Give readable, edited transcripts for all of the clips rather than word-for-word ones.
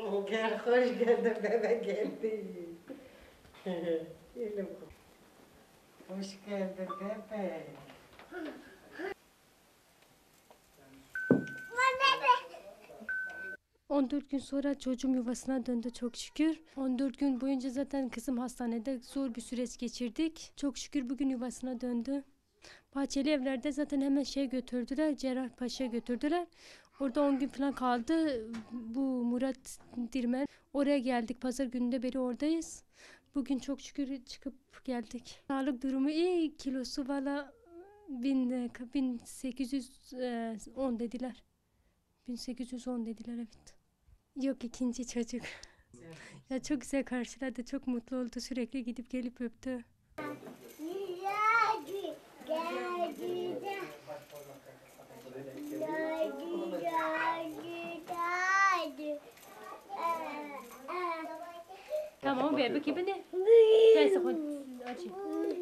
Gel, hoş geldin bebe geldi. Gelin. Hoş geldin bebe. 14 gün sonra çocuğum yuvasına döndü çok şükür. 14 gün boyunca zaten kızım hastanede zor bir süreç geçirdik. Çok şükür bugün yuvasına döndü. Bahçeli Evler'de zaten hemen götürdüler, Cerrahpaşa'ya götürdüler. Orada 10 gün falan kaldı. Bu Murat Dirmen. Oraya geldik. Pazar gününde beri oradayız. Bugün çok şükür çıkıp geldik. Sağlık durumu iyi. Kilosu valla 1810 dediler. 1810 dediler evet. Yok ikinci çocuk. Ya çok güzel karşıladı. Çok mutlu oldu. Sürekli gidip gelip öptü. Tamam ver bakayım beni. Gel sakın. Açayım.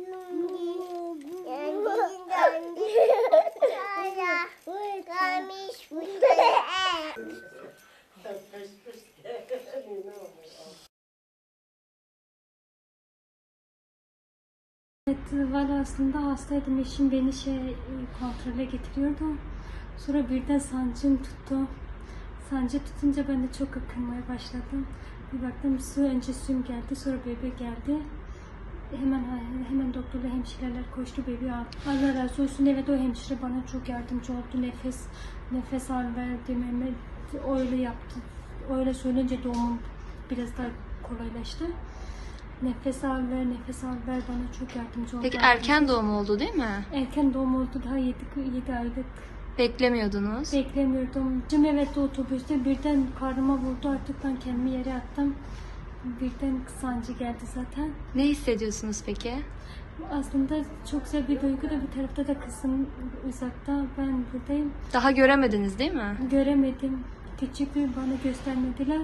Evet, valla aslında hastaydım. Eşim beni kontrole getiriyordu. Sonra birden sancım tuttu. Sancı tutunca ben de çok akınmaya başladım. Bir baktım önce suyum geldi, sonra bebek geldi. Hemen doktorla hemşireler koştu bebeği aldı. Allah razı olsun. Evet o hemşire bana çok yardımcı oldu. Nefes al verdim. Öyle yaptı. Öyle söyleyince doğumum biraz daha kolaylaştı. Nefes al ver bana çok yardımcı oldu. Peki erken doğum oldu değil mi? Erken doğum oldu, daha 7 aylık. Beklemiyordunuz. Beklemiyordum. Evet otobüste birden karnıma vurdu, artık ben kendimi yere attım. Birden sancı geldi zaten. Ne hissediyorsunuz peki? Aslında çok güzel bir duygu da, bir tarafta da kızım uzakta, ben buradayım. Daha göremediniz değil mi? Göremedim. Küçük bir bana göstermediler.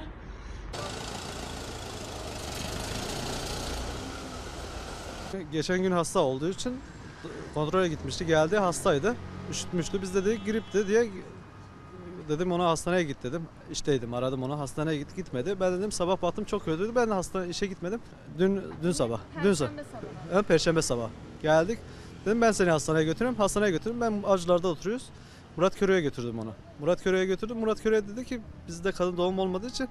Geçen gün hasta olduğu için kontrole gitmişti. Geldi hastaydı. Üşütmüştü. Biz de dedik gripti diye dedim ona hastaneye git dedim. İşteydim, aradım onu, hastaneye gitmedi. Ben dedim sabah baktım çok kötüydü. Ben de işe gitmedim. Dün sabah. Perşembe sabah. Geldik. Dedim ben seni hastaneye götüreyim. Hastaneye götürdüm. Ben Avcılar'da oturuyoruz. Murat Körük'e götürdüm onu. Murat Körük'e götürdüm. Murat Körük'e dedi ki bizde kadın doğum olmadığı için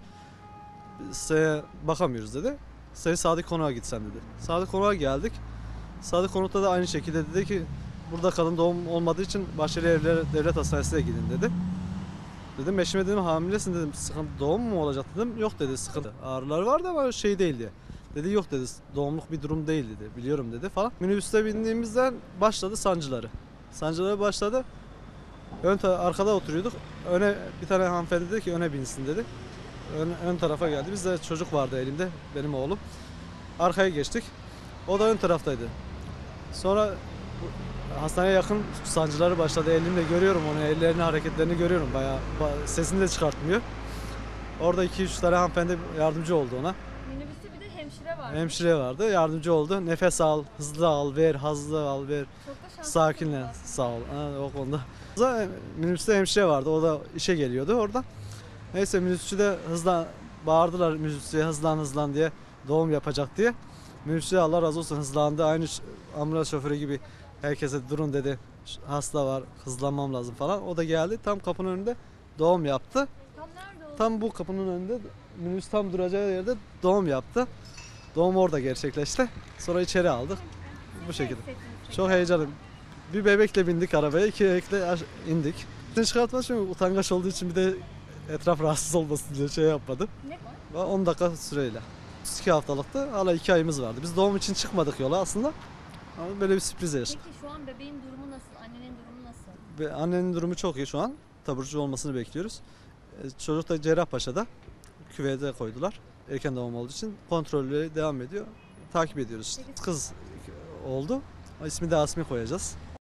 size bakamıyoruz dedi. Seni Sadık Konak'a gitsen dedi. Sadık Konak'a geldik. Sadık Konak'ta da aynı şekilde dedi ki burada kadın doğum olmadığı için Bahçeli Evler Devlet Hastanesi'ne gidin dedi. Dedim eşime dedim hamilesin dedim, sıkıntı doğum mu olacak dedim. Yok dedi, sıkıntı ağrıları vardı ama değil diye. Dedi yok dedi, doğumluk bir durum değil dedi, biliyorum dedi falan. Minibüste bindiğimizden başladı sancıları. Sancıları başladı. Arkada oturuyorduk. Öne bir tane hanımefendi dedi ki öne binsin dedi. Ön tarafa geldi. Bizde çocuk vardı elimde, benim oğlum. Arkaya geçtik. O da ön taraftaydı. Sonra hastaneye yakın sancıları başladı. Elimle görüyorum onu, ellerini, hareketlerini görüyorum. Bayağı sesini de çıkartmıyor. Orada 2-3 tane hanımefendi yardımcı oldu ona. Minibüste bir de hemşire vardı. Hemşire vardı, yardımcı oldu. Nefes al, hızlı al, ver, hızlı al, ver. Çok da şanslı. Sakinle, sağ ol. O konuda. Minibüste hemşire vardı, o da işe geliyordu orada. Neyse minibüsçü de bağırdılar minibüsçüye hızlan diye, doğum yapacak diye. Minibüsçü Allah razı olsun hızlandı. Aynı ambulans şoförü gibi herkese durun dedi. Hasta var, hızlanmam lazım falan. O da geldi, tam kapının önünde doğum yaptı. Tam nerede oldu? Tam bu kapının önünde, minibüs tam duracağı yerde doğum yaptı. Doğum orada gerçekleşti. Sonra içeri aldık. Bu şekilde. Çok heyecanlıyım. Bir bebekle bindik arabaya, 2 bebekle indik. Çıkartmaz çünkü utangaç olduğu için, bir de etraf rahatsız olmasın diye yapmadım. Ne var? 10 dakika süreyle. 2 haftalıktı. Hala 2 ayımız vardı. Biz doğum için çıkmadık yola aslında. Ama böyle bir sürpriz yaşadık. Peki şu an bebeğin durumu nasıl? Annenin durumu nasıl? Ve annenin durumu çok iyi şu an. Taburcu olmasını bekliyoruz. Çocuk da Cerrahpaşa'da. Küvete koydular. Erken doğum olduğu için kontrolleri devam ediyor. Takip ediyoruz işte. Kız oldu. İsmi de Asmi koyacağız.